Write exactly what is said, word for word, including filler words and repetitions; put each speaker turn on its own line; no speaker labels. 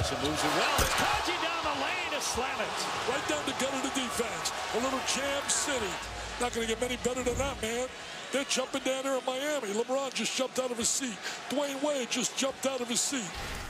Johnson moves it well. It's Kadji down the lane to slam it.
Right down the gut of the defense. A little jam city. Not going to get many better than that, man. They're jumping down there in Miami. LeBron just jumped out of his seat. Dwayne Wade just jumped out of his seat.